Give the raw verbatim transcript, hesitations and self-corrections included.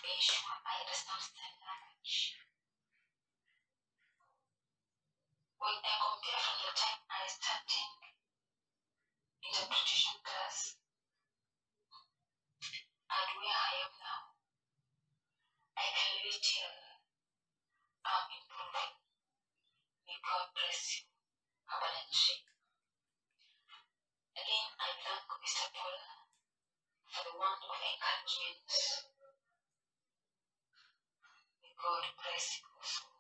be sure I understand the language. When I compare from the time I started interpretation class and where I am now, I can really tell I'm improving. May God bless you abundantly. Again, I thank Mister Paula for the word of encouragement. May God bless you also.